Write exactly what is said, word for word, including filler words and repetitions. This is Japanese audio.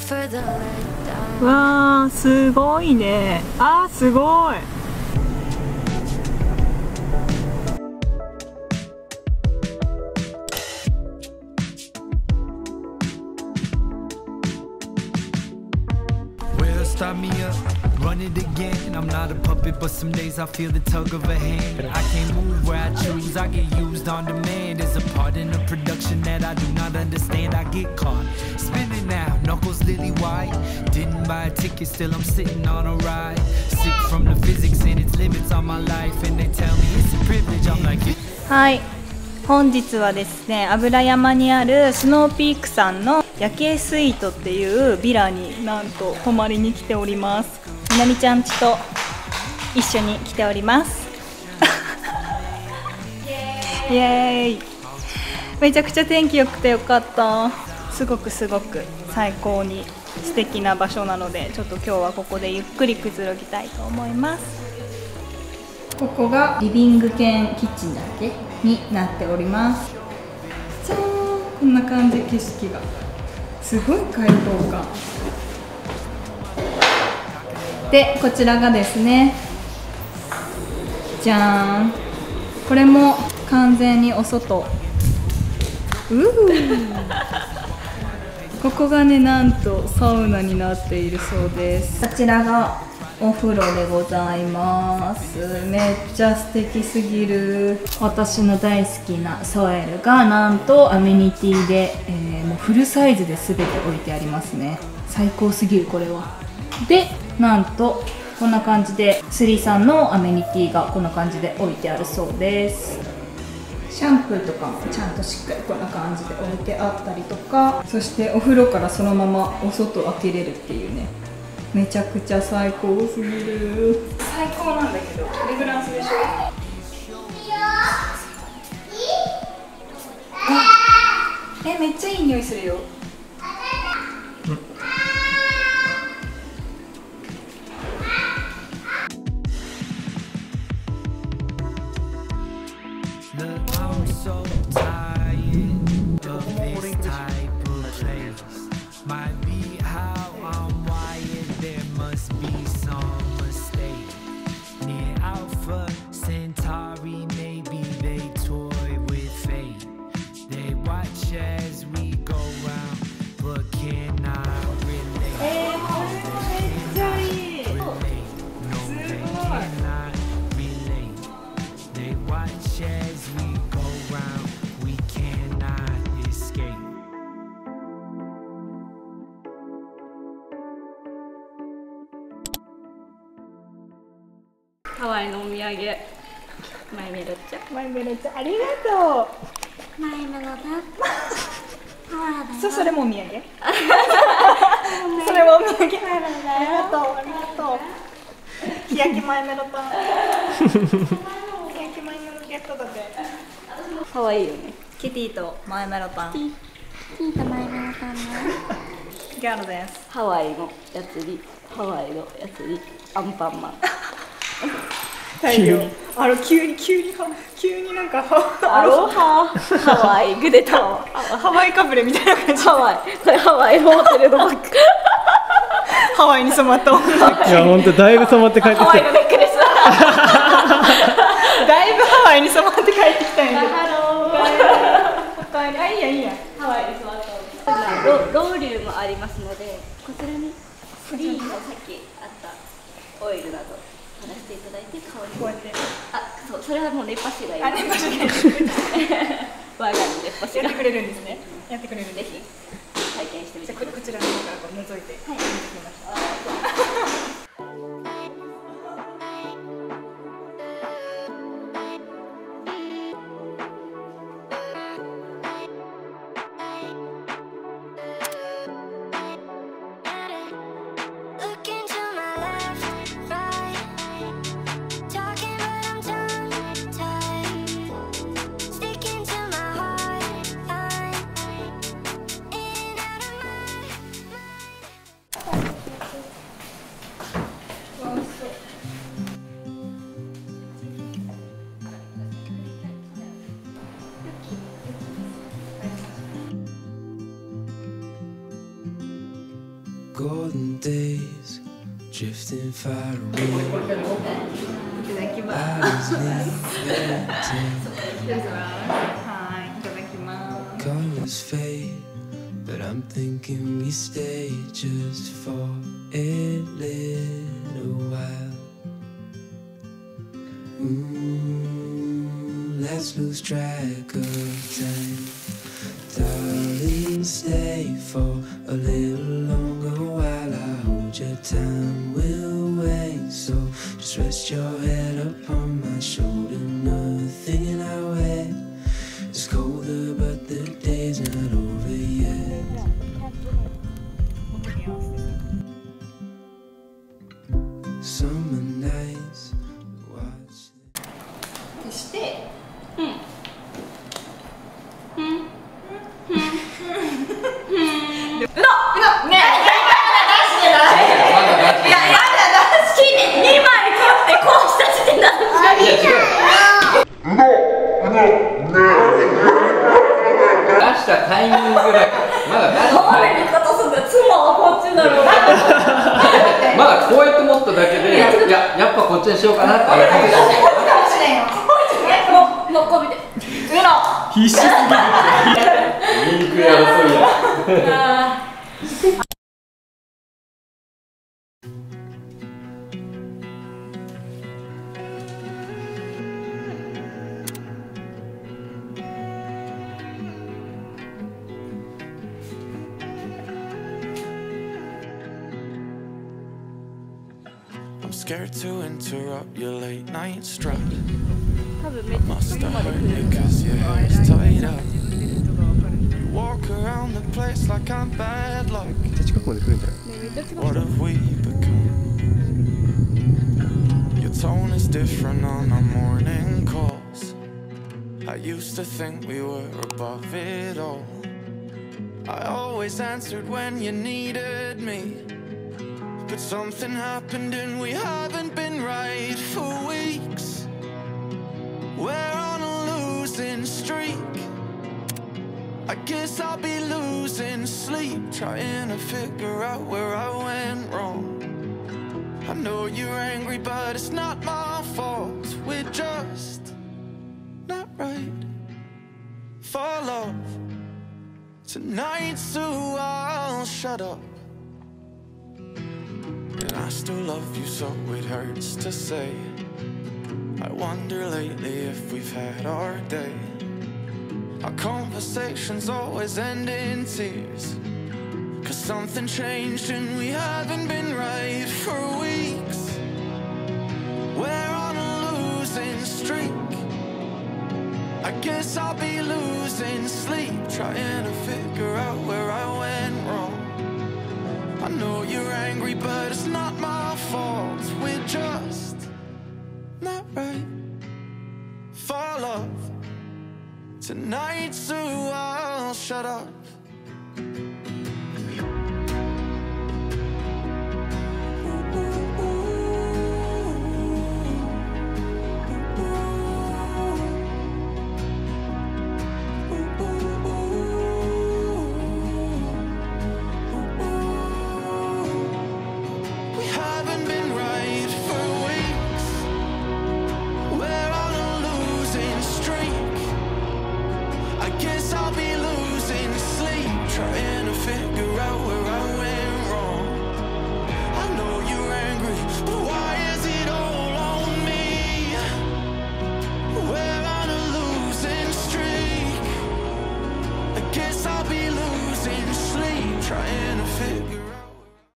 わー、すごいね。あー、すごい。 Start me up, run it again. I'm not a puppet, but some days I feel the tug of a hand. I can't move where I choose, I get used on demand. There's a part in the production that I do not understand. I get caught spinning now, knuckles lily white. Didn't buy a ticket, still I'm sitting on a ride. Sick from the physics and its limits on my life. And they tell me it's a privilege, I'm like it. はい、本日はですね、油山にあるスノーピークさんの夜景スイートっていうビラになんと泊まりに来ております。みなみちゃんちと一緒に来ておりますイエーイ。めちゃくちゃ天気良くてよかった。すごくすごく最高に素敵な場所なので、ちょっと今日はここでゆっくりくつろぎたいと思います。ここがリビング兼キッチンだっけになっております。じゃーん、こんな感じ。景色がすごい開放感で、こちらがですね、じゃーん、これも完全にお外。うーここがね、なんとサウナになっているそうです。こちらがお風呂でございます。めっちゃ素敵すぎる。私の大好きなソエルがなんとアメニティで、えー、もうフルサイズで全て置いてありますね。最高すぎるこれは。で、なんとこんな感じでスリーさんのアメニティがこんな感じで置いてあるそうです。シャンプーとかもちゃんとしっかりこんな感じで置いてあったりとか、そしてお風呂からそのままお外開けれるっていうね、めちゃくちゃ最高すぎる。最高なんだけど、フレグランスでしょ。え、めっちゃいい匂いするよ。ハワイのお土産、マイメロちゃん。マイメロちゃん、ありがとう。マイメロだ。そう、それもお土産。それもお土産。ありがとう、ありがとう。日焼きマイメロタン。日焼きマイメロゲットだぜ。可愛いよね。キティとマイメロタン。キティとマイメロタンね。ギャルです。ハワイのやつに、ハワイのやつに、アンパンマン。大量。あの急に急に急になんかアロハハワイグデタワハワイかぶれみたいな感じ。ハワイ、これハワイのホテルのバッグ。ハワイに染まった女。いや本当だいぶ染まって帰ってきた。ハワイのネックレス。 だいぶハワイに染まって帰ってきたんやけど。ハロー。あ、いいやいいや。ハワイに染まった。ロロウリュもありますので、こちらにフリーのさっきあったオイルなど。やらせていただいて、香りこうやって、あ、そう、それはもう熱波師がいる。あ、熱波師がいる。我がの熱波師がやってくれるんですね。やってくれる。ぜひ体験してみて。じゃあこちらの方からこう覗いて、はい、見てきました。 golden days drifting far away. いただきま I was living す。はい、いただきます。 colors fade, but I'm thinking we stay just for a little while. Ooh, let's lose track of time. Darling, stay for a little longer while I hold your time. We'll wait, so just rest your head upon my shoulder. Nothing in our head is colder, but the day's not over yet. Summer nights, watch. そして、うん。 タイミングだからまだ出してない。 言い方すんだ。妻はこっちだろう。 まだこうやって持っただけで、いややっぱこっちにしようかなって思って。 もうこう見て。うの。 必死すぎる。リンク争いや。 I'm scared to interrupt your late night strut. Must have hurt you cause your hair's tied up. You walk around the place like I'm bad luck. What have we become? Your tone is different on our morning calls. I used to think we were above it all. I always answered when you needed me, but something happened and we haven't been right for weeks. We're on a losing streak. I guess I'll be losing sleep, trying to figure out where I went wrong. I know you're angry, but it's not my fault. We're just not right for love tonight, so I'll shut up. And I still love you, so it hurts to say. I wonder lately if we've had our day. Our conversations always end in tears, cause something changed and we haven't been right for weeks. We're on a losing streak. I guess I'll be losing sleep, trying to figure out where I went wrong. I know you're angry, but it's not my fault. We're just not right for love tonight, so I'll shut up. Trying to figure out where I went wrong. I know you're angry, but why is it all on me? We're on a losing streak. I guess I'll be losing sleep, trying to figure